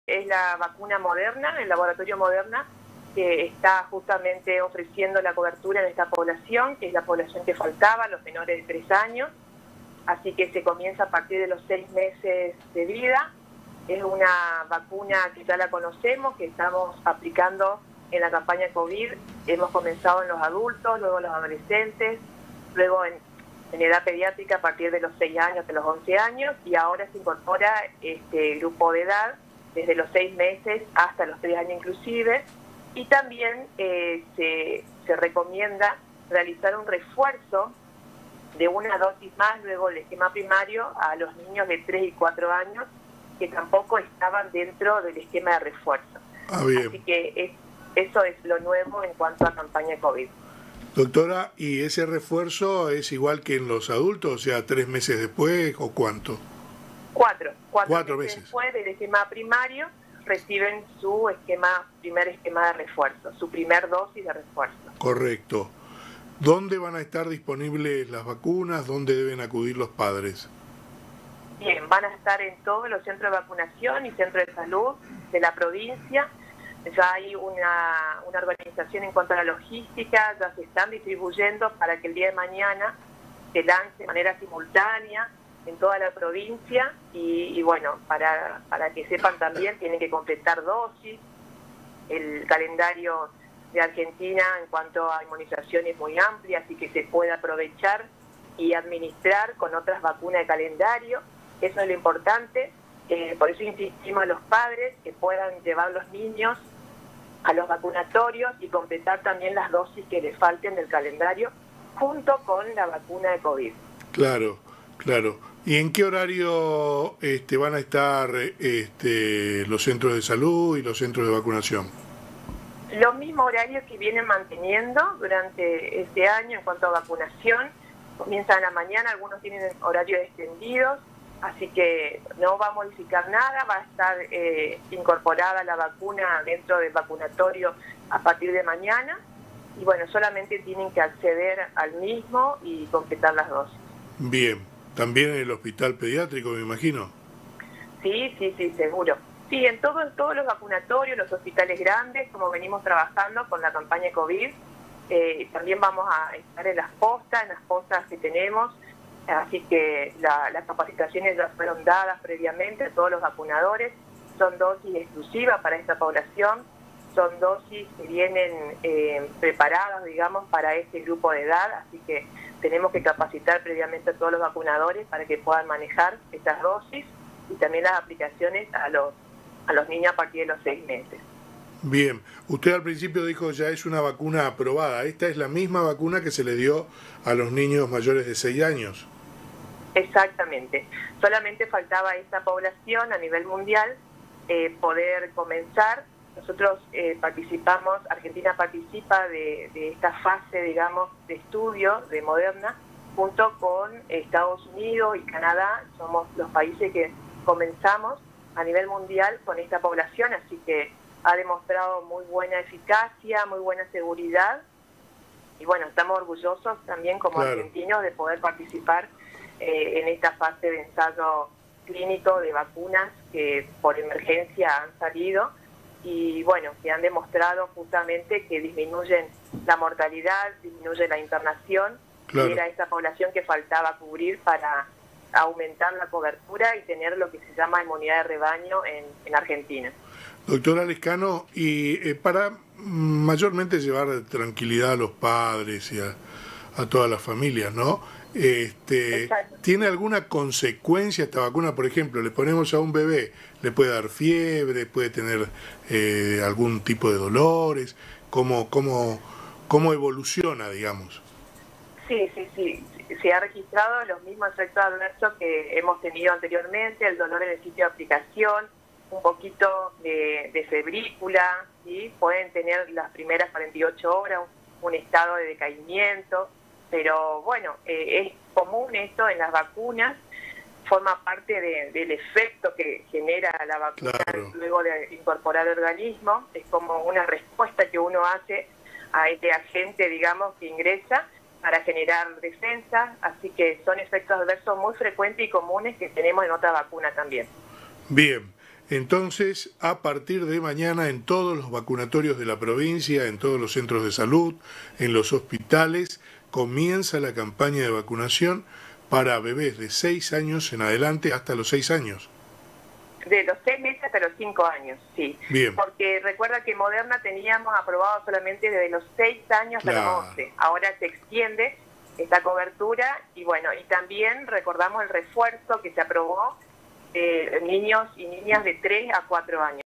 es la vacuna Moderna, el laboratorio Moderna, que está justamente ofreciendo la cobertura en esta población, que es la población que faltaba, los menores de 3 años. Así que se comienza a partir de los 6 meses de vida. Es una vacuna que ya la conocemos, que estamos aplicando en la campaña COVID. Hemos comenzado en los adultos, luego en los adolescentes, luego en edad pediátrica a partir de los 6 años, de los 11 años, y ahora se incorpora este grupo de edad desde los 6 meses hasta los 3 años inclusive. Y también se recomienda realizar un refuerzo de una dosis más luego del esquema primario a los niños de 3 y 4 años que tampoco estaban dentro del esquema de refuerzo. Bien. Así que eso es lo nuevo en cuanto a campaña COVID. Doctora, ¿y ese refuerzo es igual que en los adultos? O sea, 3 meses después o cuánto? 4 meses después del esquema primario reciben su primer esquema de refuerzo, su primer dosis de refuerzo. Correcto. ¿Dónde van a estar disponibles las vacunas? ¿Dónde deben acudir los padres? Bien, van a estar en todos los centros de vacunación y centros de salud de la provincia. Ya hay una organización en cuanto a la logística, ya se están distribuyendo para que el día de mañana se lance de manera simultánea en toda la provincia y bueno, para que sepan también, tienen que completar dosis. El calendario de Argentina en cuanto a inmunización es muy amplia, así que se puede aprovechar y administrar con otras vacunas de calendario. Eso es lo importante, por eso insistimos a los padres que puedan llevar los niños a los vacunatorios y completar también las dosis que les falten del calendario junto con la vacuna de COVID. Claro, claro. ¿Y en qué horario van a estar los centros de salud y los centros de vacunación? Los mismos horarios que vienen manteniendo durante este año en cuanto a vacunación. Comienzan a la mañana, algunos tienen horarios extendidos, así que no va a modificar nada, va a estar incorporada la vacuna dentro del vacunatorio a partir de mañana. Y bueno, solamente tienen que acceder al mismo y completar las dosis. Bien, también en el hospital pediátrico, me imagino. Sí, seguro. Sí, en todos los vacunatorios, los hospitales grandes, como venimos trabajando con la campaña COVID, también vamos a estar en las postas que tenemos, así que las capacitaciones ya fueron dadas previamente a todos los vacunadores, son dosis exclusivas para esta población, son dosis que vienen preparadas, digamos, para este grupo de edad, así que tenemos que capacitar previamente a todos los vacunadores para que puedan manejar estas dosis y también las aplicaciones a los niños a partir de los 6 meses. Bien, usted al principio dijo ya es una vacuna aprobada. ¿Esta es la misma vacuna que se le dio a los niños mayores de 6 años? Exactamente. Solamente faltaba a esta población a nivel mundial poder comenzar. Nosotros participamos, Argentina participa de esta fase, digamos, de estudio de Moderna, junto con Estados Unidos y Canadá. Somos los países que comenzamos a nivel mundial con esta población, así que ha demostrado muy buena eficacia, muy buena seguridad, y bueno, estamos orgullosos también como argentinos de poder participar en esta fase de ensayo clínico de vacunas que por emergencia han salido y bueno, que han demostrado justamente que disminuyen la mortalidad, disminuye la internación, y era esta población que faltaba cubrir para aumentar la cobertura y tener lo que se llama inmunidad de rebaño en Argentina. Doctora Lescano, y para mayormente llevar tranquilidad a los padres y a todas las familias, ¿no? ¿Tiene alguna consecuencia esta vacuna? Por ejemplo, le ponemos a un bebé, le puede dar fiebre, puede tener algún tipo de dolores, ¿cómo evoluciona, digamos? Sí, se ha registrado los mismos efectos adversos que hemos tenido anteriormente, el dolor en el sitio de aplicación, un poquito de febrícula, ¿sí? Pueden tener las primeras 48 horas un estado de decaimiento, pero bueno, es común esto en las vacunas, forma parte del efecto que genera la vacuna luego de incorporar al organismo, es como una respuesta que uno hace a este agente, digamos, que ingresa para generar defensas, así que son efectos adversos muy frecuentes y comunes que tenemos en otra vacuna también. Bien, Entonces, a partir de mañana, en todos los vacunatorios de la provincia, en todos los centros de salud, en los hospitales, comienza la campaña de vacunación para bebés de 6 años en adelante hasta los 6 años. De los 6 meses hasta los 5 años, sí. Bien. Porque recuerda que Moderna teníamos aprobado solamente desde los 6 años hasta los 11. Ahora se extiende esta cobertura y bueno, y también recordamos el refuerzo que se aprobó de niños y niñas de 3 a 4 años.